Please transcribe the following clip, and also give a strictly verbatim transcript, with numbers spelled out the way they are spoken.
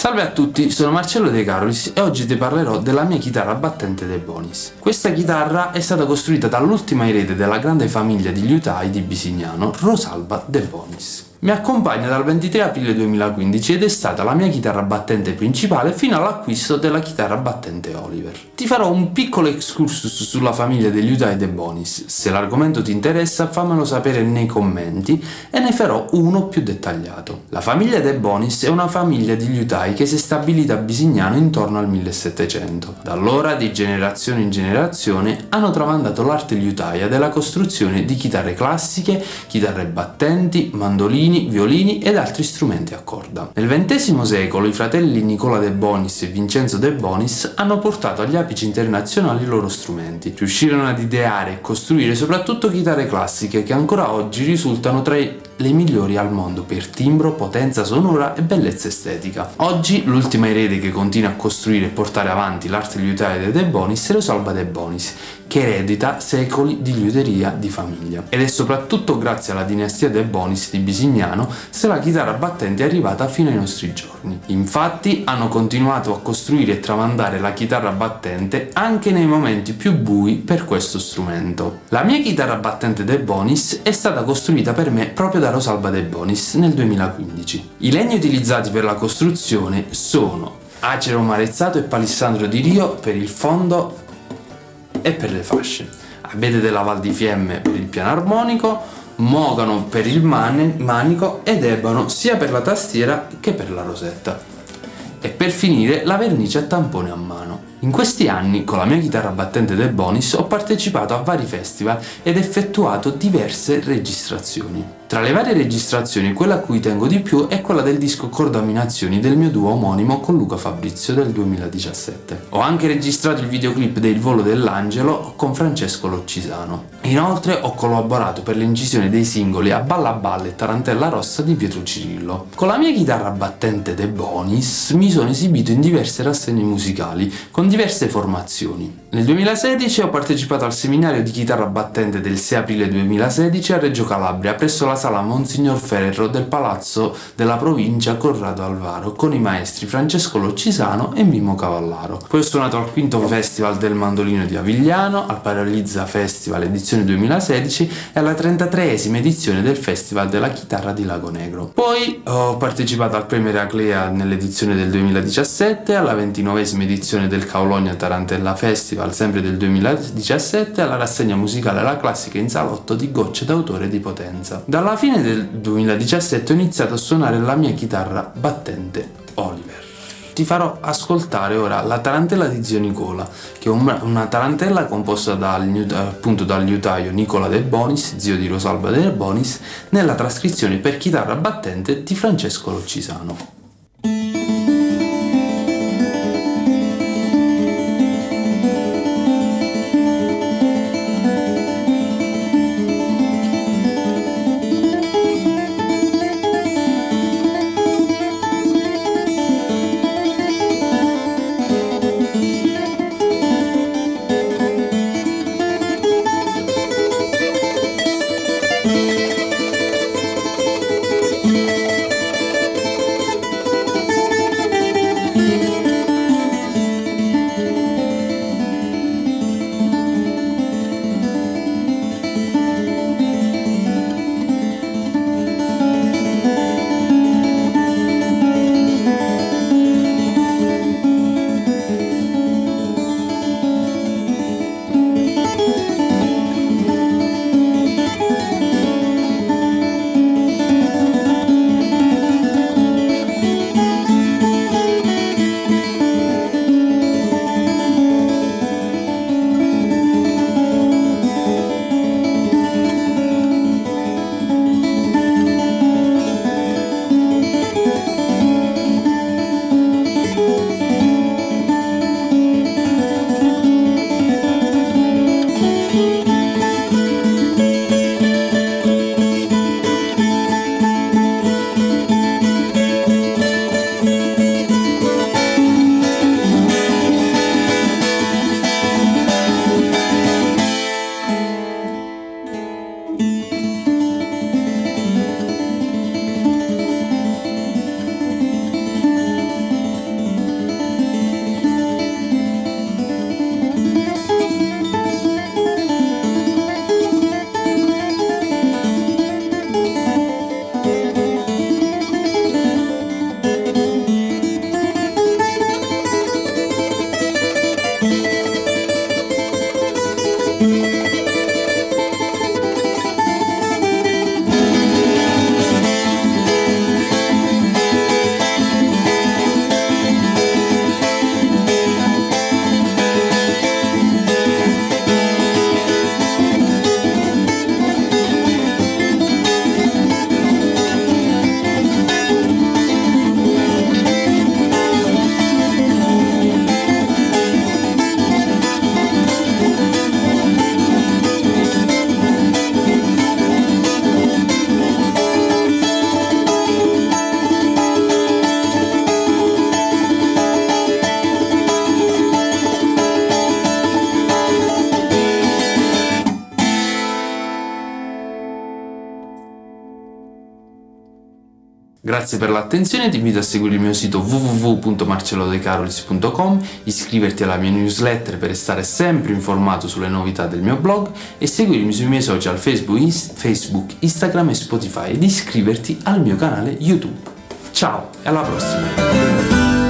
Salve a tutti, sono Marcello De Carolis e oggi ti parlerò della mia chitarra battente Debonis. Questa chitarra è stata costruita dall'ultima erede della grande famiglia di liutai di Bisignano, Rosalba Debonis. Mi accompagna dal ventitré aprile duemilaquindici ed è stata la mia chitarra battente principale fino all'acquisto della chitarra battente Oliver. Ti farò un piccolo excursus sulla famiglia degli liutai Debonis. Se l'argomento ti interessa fammelo sapere nei commenti e ne farò uno più dettagliato. La famiglia Debonis è una famiglia di liutai che si è stabilita a Bisignano intorno al millesettecento. Da allora, di generazione in generazione, hanno tramandato l'arte liutaia della costruzione di chitarre classiche, chitarre battenti, mandolini, violini ed altri strumenti a corda. Nel ventesimo secolo i fratelli Nicola Debonis e Vincenzo Debonis hanno portato agli apici internazionali i loro strumenti. Riuscirono ad ideare e costruire soprattutto chitarre classiche che ancora oggi risultano tra le migliori al mondo per timbro, potenza sonora e bellezza estetica. Oggi l'ultima erede che continua a costruire e portare avanti l'arte liutaia dei Debonis è Rosalba Debonis, che eredita secoli di liuteria di famiglia. Ed è soprattutto grazie alla dinastia Debonis di Bisignano se la chitarra battente è arrivata fino ai nostri giorni. Infatti hanno continuato a costruire e tramandare la chitarra battente anche nei momenti più bui per questo strumento. La mia chitarra battente Debonis è stata costruita per me proprio da Rosalba Debonis nel duemilaquindici. I legni utilizzati per la costruzione sono acero marezzato e palissandro di Rio per il fondo e per le fasce, abete della Val di Fiemme per il piano armonico, mogano per il man manico ed ebano sia per la tastiera che per la rosetta. E per finire la vernice a tampone a mano. In questi anni, con la mia chitarra battente Debonis, ho partecipato a vari festival ed effettuato diverse registrazioni. Tra le varie registrazioni, quella a cui tengo di più è quella del disco Cordaminazioni del mio duo omonimo con Luca Fabrizio del duemiladiciassette. Ho anche registrato il videoclip del Volo dell'Angelo con Francesco Loccisano. Inoltre ho collaborato per l'incisione dei singoli A Balla Balla e Tarantella Rossa di Pietro Cirillo. Con la mia chitarra battente Debonis mi sono esibito in diverse rassegne musicali con diverse formazioni. Nel duemilasedici ho partecipato al seminario di chitarra battente del sei aprile duemilasedici a Reggio Calabria presso la sala Monsignor Ferro del Palazzo della Provincia Corrado Alvaro con i maestri Francesco Loccisano e Mimmo Cavallaro. Poi ho suonato al quinto Festival del Mandolino di Avigliano, al Paralizza Festival edizione duemilasedici e alla trentatreesima edizione del Festival della Chitarra di Lago Negro. Poi ho partecipato al Premio Eraclea nell'edizione del duemiladiciassette, alla ventinovesima edizione del Caulonia Tarantella Festival sempre del duemiladiciassette e alla rassegna musicale La Classica in Salotto di Gocce d'autore di Potenza. Dalla fine del duemiladiciassette ho iniziato a suonare la mia chitarra battente Oliver. Ti farò ascoltare ora la tarantella di zio Nicola, che è una tarantella composta dal, appunto dal liutaio Nicola Debonis, zio di Rosalba Debonis, nella trascrizione per chitarra battente di Francesco Loccisano. Grazie per l'attenzione, ti invito a seguire il mio sito w w w punto marcello de carolis punto com, iscriverti alla mia newsletter per restare sempre informato sulle novità del mio blog e seguirmi sui miei social Facebook, Instagram e Spotify ed iscriverti al mio canale YouTube. Ciao e alla prossima!